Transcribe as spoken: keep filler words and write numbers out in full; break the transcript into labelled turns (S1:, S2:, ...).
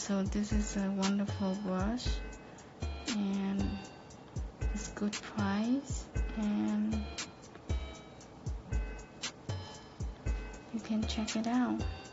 S1: so this is a wonderful brush, and it's good price, and you can check it out.